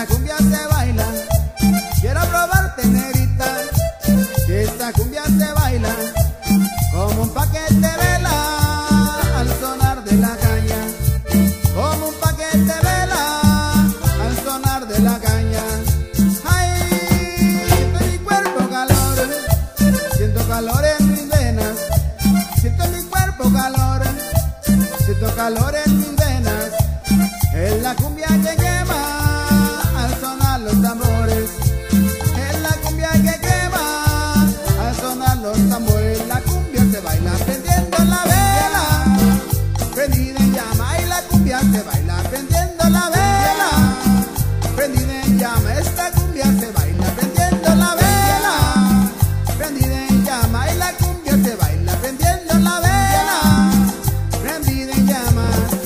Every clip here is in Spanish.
esta cumbia se baila. Quiero probarte, negrita, que esta cumbia se baila como un paquete de vela al sonar de la caña, como un paquete de vela al sonar de la caña. Ay, siento en mi cuerpo calor, siento calor en mis venas, siento en mi cuerpo calor, siento calor en mis venas. Es la cumbia que quema al sonar los tambores, es la cumbia que quema al sonar los tambores. La cumbia se baila prendiendo la vela, prendida en llama, y la cumbia se baila prendiendo la vela, prendida en llama. Esta cumbia se baila prendiendo la vela, prendida en llama, y la cumbia se baila prendiendo la vela, prendida en llama.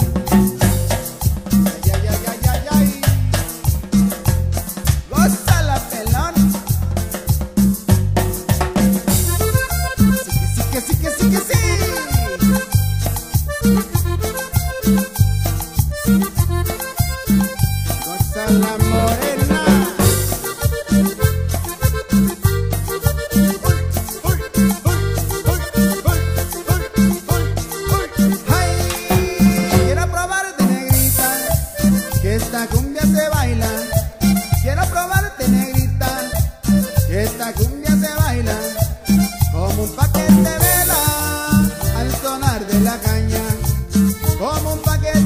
Gózala, pelón. Sí que sí. Gózala, morena. Ay, quiero probarte, negrita, que esta cumbia se baila. Quiero probarte, negrita, que esta cumbia se baila como un paquete de vela al sonar de la caña, como un paquete